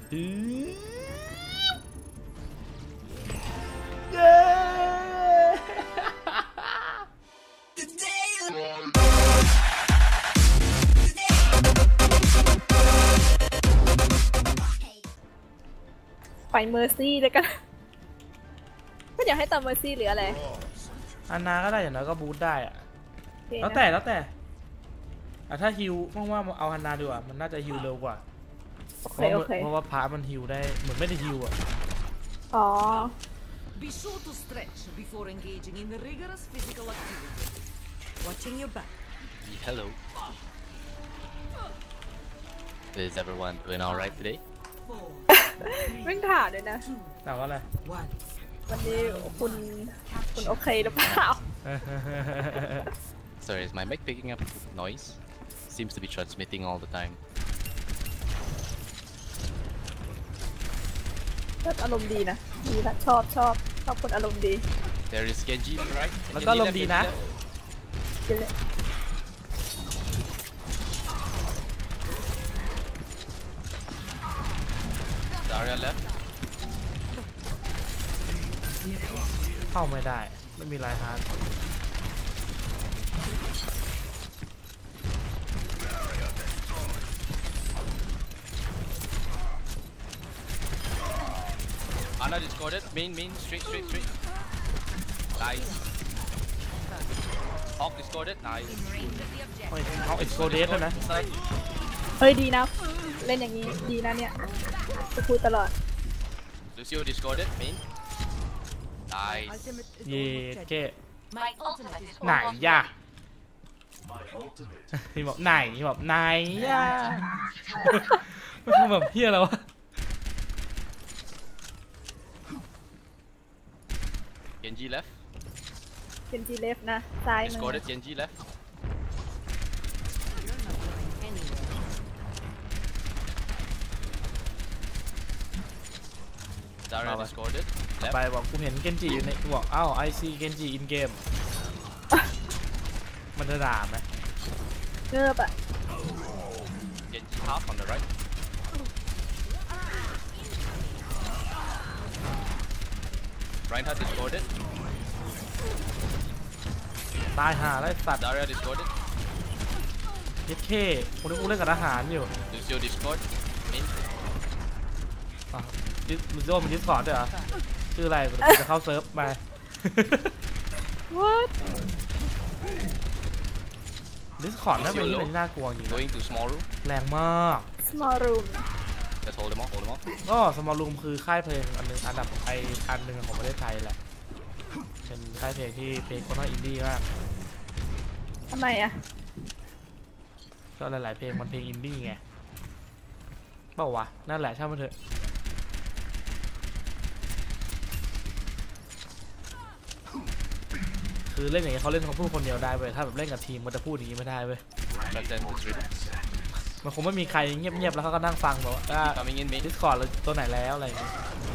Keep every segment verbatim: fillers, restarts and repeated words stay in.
เย้ไปเมอร์ซี่เลยกันก็อยากให้ตามเมอร์ซี่หรืออะไรอันนาก็ได้อย่างน้อยก็บูทได้อะแล้วแต่แล้วแต่อะถ้าฮิวว่างๆเอาฮันนาดีกว่ามันน่าจะฮิวเร็วกว่าเพราะเพราะว่าพามันฮิวได้เหมือนไม่ได้ฮิวอ่ะอ๋อ Be sure to stretch before engaging in the rigorous physical activity. Watching your back. Hello. Is everyone doing all right today? ไม่ถามเลยนะแต่ว่าอะไรวันนี้คุณคุณโอเคหรือเปล่า Sorry, is my mic picking up noise? Seems to be transmitting all the time. อารมณ์ดีนะดีนะชอบชอบชอบคนอารมณ์ดี There is Genji, right? แล้วก็อารมณ์ดีนะ Zarya left. เข้าไม่ได้ไม่มีลายฮาร์ด Ana discorded. Main, main, straight, straight, straight. Nice. Hawk discorded. Nice. เขาเอ็กโซเดสแล้วนะเฮ้ยดีนะเล่นอย่างนี้ดีนะเนี่ยจะพูดตลอด Lucio discorded. Main. Nice. เย่เก้ไหนย่ะพี่บอกไหนพี่บอกไหนย่ะมันคือแบบเพี้ยแล้ววะ Genji left. Genji left นะซ้ายมือ Discorded. Genji left. Zarya discorded. ไปบอกกูเห็นเกนจิอยู่ในกูบอกอ้าวไอซีเกนจิอินเกมมันจะด่าไหมเงิบอะ Genji half on the right. Reinhardt discorded. ตายหาแล้วสัตว์ Zarya discorded. เย็ดเคกูนึกกูเล่นกับทหารอยู่ Lucio discord. Main. ดิสลูโซมันดิสคอร์ดด้วยเหรอชื่ออะไรกูจะเข้าเซิร์ฟไป What ดิสคอร์ดน่าเป็นที่น่ากลัวจริง Going to small room. แรงมาก small room Let's hold them off. Hold them off. ก็สมอลรูมคือค่ายเพลงอันนึงอันดับไออันหนึ่งของประเทศไทยแหละเป็นค่ายเพลงที่เพลงค่อนข้างอินดี้มากทำไมอะก็หลายๆเพลงมันเพลงอินดี้ไงเปล่าวะนั่นแหละช่างมันเถอะคือเล่นอย่างเงี้ยเขาเล่นเขาพูดคนเดียวได้เว้ยถ้าแบบเล่นกับทีมมันจะพูดอย่างงี้ไม่ได้เว้ยมันคงไม่มีใครเงียบๆแล้วเขาก็นั่งฟังแบบว่าดิสคอร์ดตัวไหนแล้วอะไรอย่างเงี้ย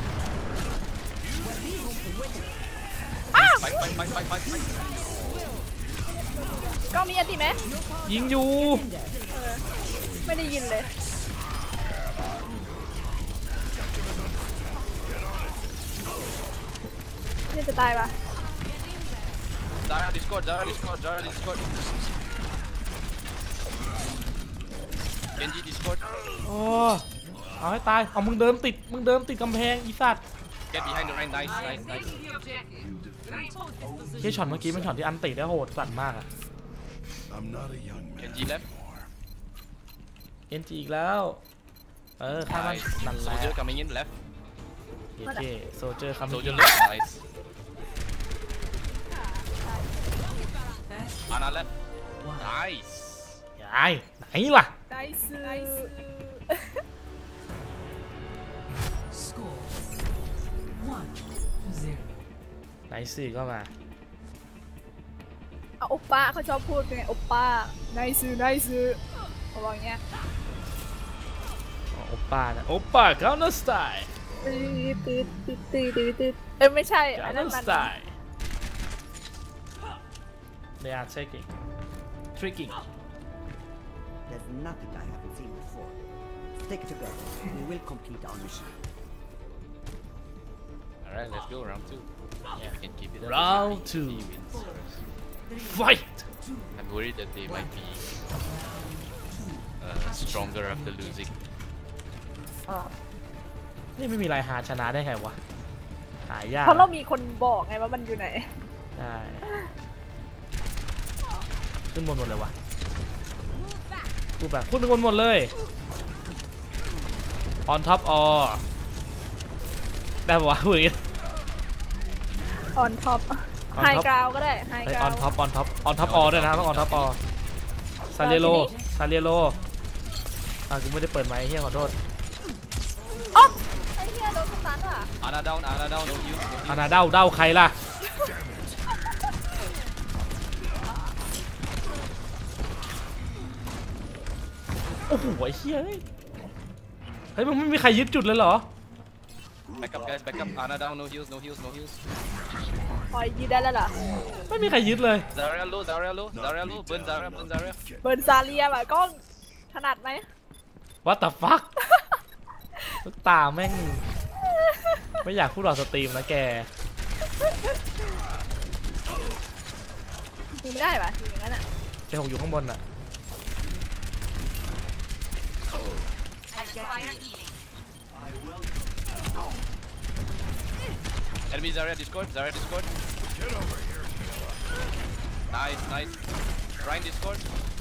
ก็มีอันติไหมยิงอยู่ไม่ได้ยินเลยนี่จะตายปะ Zarya discord, Zarya discord, Zarya discord. Genji discord. โอ้เอาให้ตายเอามึงเดินติดมึงเดินติดกำแพงอีสัตว์ Get behind the line, nice, nice, nice. ที่ช็อตเมื่อกี้เป็นช็อตที่อันติได้โหดสั่นมากอะ Genji left. เอ็นจีอีกแล้วเออข้ามันนั่นแหละ Soldier coming in left. โอเคโซเจอร์คัมมิ่ง Soldier left, nice. Ana left. Nice. ยายไหนล่ะได้ซื้อไหนสี่ก็มาเอาโอป้าเขาชอบพูดไงโอป้าได้ซื้อได้ซื้อเขาบอกเงี้ยโอป้านะโอป้าเกาหลีสไตล์ตืดตืดตืดตืดตืดตืดเอ้ยไม่ใช่อันนั้นมัน They are taking tricking There's nothing I haven't seen before. Stick together. We will complete our mission. All right, let's go round two. Yeah, we can keep it up. Round If two. he wins first. fight I'm worried that they might be uh, stronger after losing. นี่ไม่มีไรหาชนะได้ไงวะหายากเพราะเรามีคนบอกไงว่ามันอยู่ไหนใช่ขึ้นบนหมดเลยวะพูดแบบพูดเป็นบนหมดเลย on top all ได้ปะวะพูดอย่างงี้ออนท็อป On ไฮ top กราวก็ได้ไฮเฮ้ยกราว on top on top on top all ด้วยนะต้อง on top all ซาเรียโลซาเรียโลอ่ะกูไม่ได้เปิดไมค์เฮียขอโทษอ๊อบไอ้เหี้ยโดนสตันอ่ะ Ana down, Ana down, no heal, no อา heal. นาเด้าเด้าใครล่ะ โอ้โหไอ้เฮียเฮ้ยเฮ้ยมันไม่มีใครยึดจุดเลยเหรอ Back up, guys, back up. Ana down, no heals, no heals, no heals. พอยยืดได้แล้วเหรอไม่มีใครยึดเลย Zarya low, Zarya low, Zarya low. Burn Zarya, burn Zarya. เบิร์นซาเลียอ่ะกล้องถนัดไหม What the fuck ลูกตาแม่ง ไม่อยากพูดออกสตรีมนะแกยิงไม่ได้ปะยิงอย่างนั้นอ่ะเจหกอยู่ข้างบนอ่ะ Enemy Zarya, Discord, Zarya, Discord. Nice, nice. Ryan, Discord.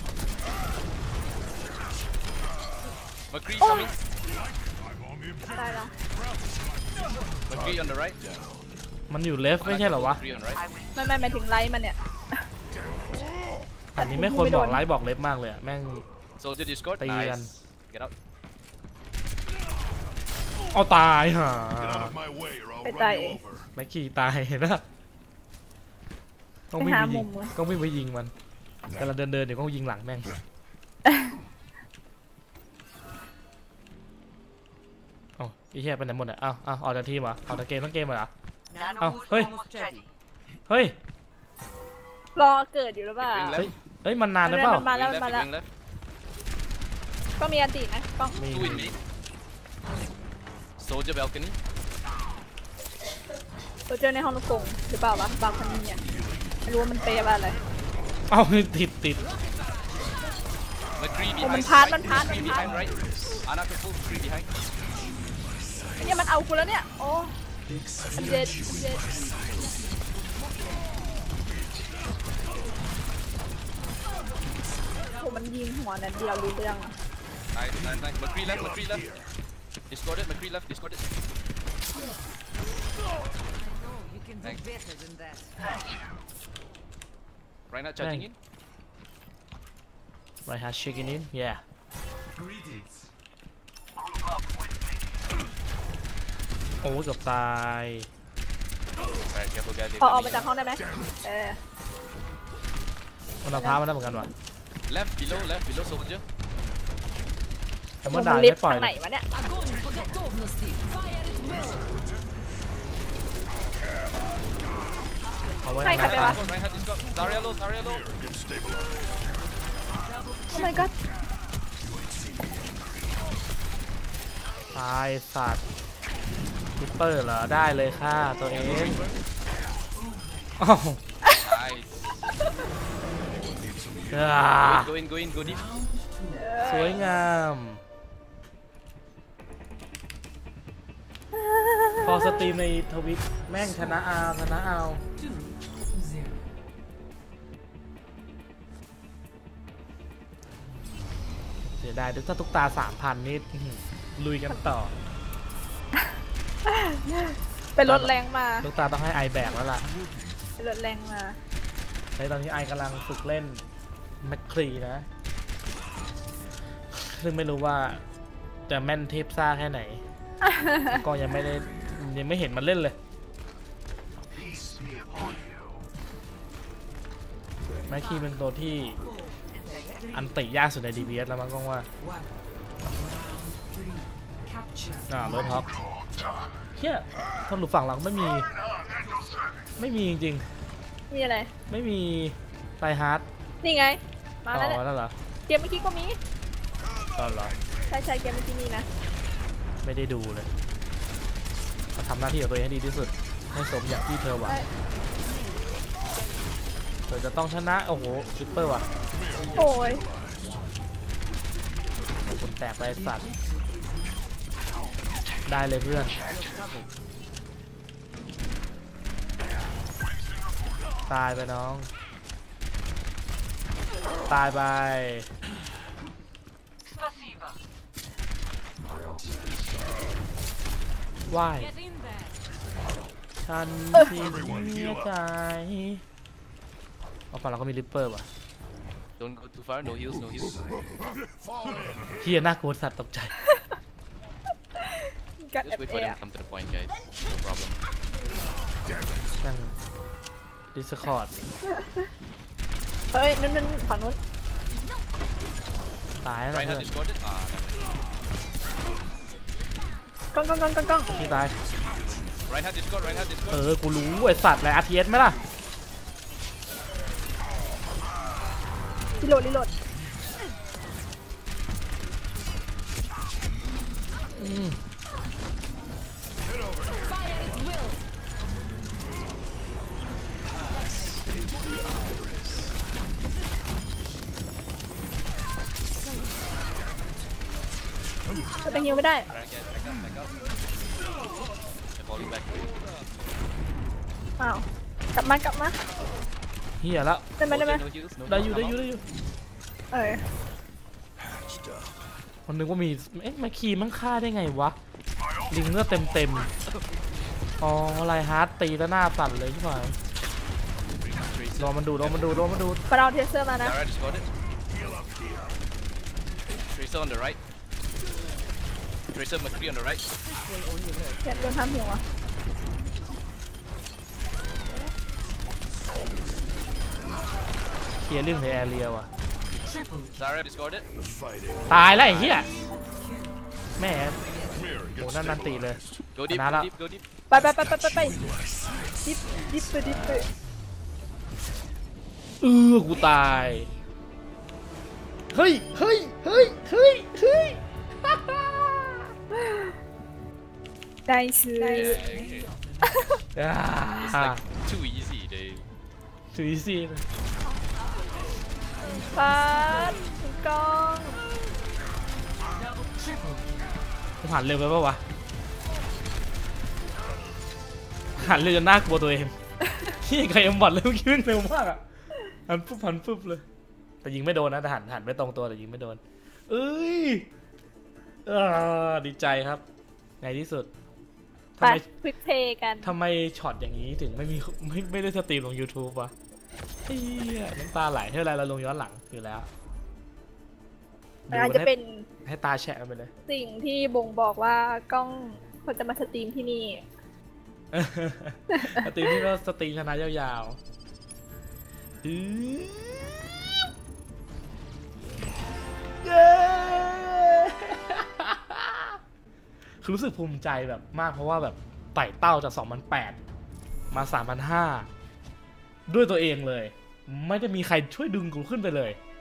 McCree coming. ได้ละ McCree on the right. มันอยู่เลฟไม่ใช่เหรอวะ McCree on right. ไม่ไม่ไม่ถึงไลท์มันเนี่ยอันนี้ไม่ควรบอกไลฟ์บอกเล็บมากเลยอะแม่ง Soldier, Discord. Tay Nice. gan. Get out. เอาตายห่า Get out of my way or I'll Cái run tay. you over. แม็กกี้ตายเห็นปะต้องวิ่งไปไปหายิมุงมเลยต้องวิ่งไปยิงมันกำลังเดินเดินๆเดี๋ยวก็ยิงหลังแม่งเอ้าไอ้เหี้ยไปไหนหมดอ่ะเอ้าเอ้าออกจากทีมเหรอออกจากเกมทั้งเกมเหรอ Nano Oh, boost hey. almost ready. เฮ้ยรอเกิดอยู่หรือเปล่า Bring เฮ้ย left. เฮ้ยมันนานได้เปล่ามันมาแล้ว Bring มัน left, มาแล้ว bring left. ก็มีอันตินะกล้องมี Two in me. Soldier balcony. เราเจอในห้องลูกกงหรือเปล่าวะบางคนนี้เนี่ยไม่รู้ว่ามันเปย์ว่าอะไรเอ้าติดติด McCree โอ้มัน behind. พาร์ท right. มันพาร์ทมัน McCree พาร์ท behind right. Ana to full. McCree behind. ไอ้เนี่ยมันเอากูแล้วเนี่ยโอ้มันเจ็ดมันเจ็ดโอ้มันยิงหัวนั่นเดียวรู้เรื่อง Nice, nice, nice. McCree left, McCree left. Discorded, McCree left, discorded. You can do Thanks. better than that. Right now charging in. ไรฮะเช็คอิน yeah โอ้ยเกือบตาย Alright, careful guys. they're พอออกมา coming จาก in. ห้องได้ไหมเออมันเอาพามันได้เหมือนกันวะ Left, below, left, below soldier. แต่เมื่อมัด่านลิฟไม่ต์ปล่อยทางไหนวะเนี่ย Огонь по готовности. Fire at will. เอาไว้ใครข้างใครหไปน้าวะ Discord, right hand discord. Zarya low, Zarya low. Get stabilized. Oh my god ตายสัตว์คิปเปอร์เหรอได้เลยค่ะตัวเองอ้าว Nice. อ่า Go in, go in, go deep. สวยงาม พอสตรีมในทวิตแม่งชนะเอาชนะเอาเสียดายถ้าทุกตาสามพันนี่อื้อหือลุยกันต่อเป็นรถแรงมาทุกตาต้องให้ไอแบกแล้วล่ะเป็นรถแรงมาในตอนนี้ไอกำลังฝึกเล่นแมคครีนะ ซึ่งไม่รู้ว่าจะแม่นเทพซ่าแค่ไหน ก็ยังไม่ได้ยังไม่เห็นมันเล่นเลย แมคครีเป็นตัวที่อันติยากสุดใน ดี พี เอส แล้วมั้งก็ว่า อ่าเลิศท็อปเฮียทางหลุดฝั่งเราไม่มี ไม่มีจริงมีอะไรๆ ไม่มีไตรฮาร์ดนี่ไง มาต่แล้วอเนี่ยแล้วเหรอเกมเมื่อกี้ก็มีต่อเหรอใช่ใช่เกมเมื่อกี้นี้นะไม่ได้ดูเลยมาทำหน้าที่ของตัวเองให้ดีที่สุดให้สมอย่างที่เธอหวังเอ้ยเธอจะต้องชนะโอ้โหซิปเปอร์ว่ะโอ้ยคนแตกไปสัตว์ได้เลยเพื่อนตายไปน้องตายไปว่ายฉันเสียใจเอาฝั่งเราก็มีริปเปอร์ว่ะ Don't go too far. No heals. No heals. Fall in. เฮียน่ากลัวสัตว์ตกใจกัด Just เอฟ wait เอ for them to come to the point, guys. No problem. นั่งดิสคอร์ดเฮ้ยนั่นนั่นฝั่งนู้นตายแล้ว Right เพื่ hand อน discorded. Ah, damn it. ก้องก้องก้องก้องก้องพี่ตาย Right hand discord. Right hand เอ discord. อกูรู้ไอสัตว์อะไรอาร์ทีเอสไหมล่ะรีโหลดรีโหลดอืมเราจะฮิวไม่ได้ Right, guys. Back up. Back up. They're falling back. อ้าวกลับมากลับมาเฮียแล้วได้ไหมได้ไหม No heals. No ได้ heals. อยู่ได้อยู่ได้อยู่เออมันนึกว่ามีเอ๊ะมาคีมันฆ่าได้ไงวะลิงเลือดเต็มเต็มๆอ๋ออะไรฮาร์ดตีแล้วหน้าสั่นเลยใช่ไหมรอมันดูรอมันดูรอมันดูปาเราเทเซอร์มานะ Dara discorded. Tracer on the right. Tracer McCree on the right. เขียนโดนทำหิวอ่ะเคลียร์เรื่องในแอเรียว่ะ Dara discorded. Fighting. ตายแล้วไอ้เหี้ยแม่ Mirror โห gets นั่นนันตีเลย Go deep. Nala. Go deep. Go deep. ไปไปไปไปไปไปดิฟดิฟไปดิฟไปเออกูตายเฮ้ยเฮ้ยเฮ้ยเฮ้ยเฮ้ยได้ซื้อ Yeah, okay. อ่า It's like too easy, dude. สุยซีปาดถูกต้องกูผ่านเร็วไปปะวะผ่านเร็วจนน่ากลัวตัวเองที่ใครเอ็มบอดเลยเมื่อกี้วิ่งเร็วมากอ่ะหันปุ๊บหันปุ๊บเลยแต่ยิงไม่โดนนะแต่หันหันไม่ตรงตัวแต่ยิงไม่โดนเอ้ยเออดีใจครับในที่สุดไปทำไมควิกเพย์กันทำไมช็อตอย่างนี้ถึงไม่มีไม่ไม่ได้สตรีมลง YouTube วะเฮียน้ำตาไหลเท่าไรเราลงย้อนหลังอยู่แล้วมันอาจจะเป็นให้ตาแฉะกันไปเลยสิ่งที่บ่งบอกว่ากล้องคนจะมาสตรีมที่นี่สตรีมที่ก็สตรีมชนะยาวๆอื้อเย้ คือรู้สึกภูมิใจแบบมากเพราะว่าแบบไต่เต้าจาก สองพันแปด มา สามพันห้า ด้วยตัวเองเลย ไม่ได้มีใครช่วยดึงกูขึ้นไปเลย